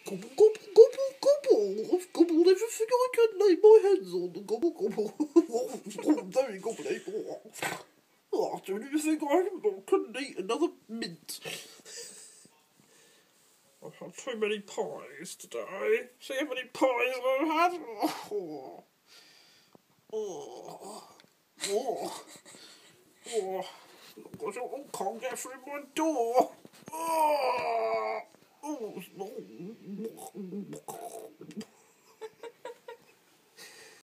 Gobble, gobble, gobble, gobble. I've gobbled everything I can lay my hands on. Gobble, gobble. Very gobble. Oh, do you think I couldn't eat another mint? I've had too many pies today. See how many pies I've had? Oh. Oh. Oh. Oh. I can't get through my door. Oh. Oh.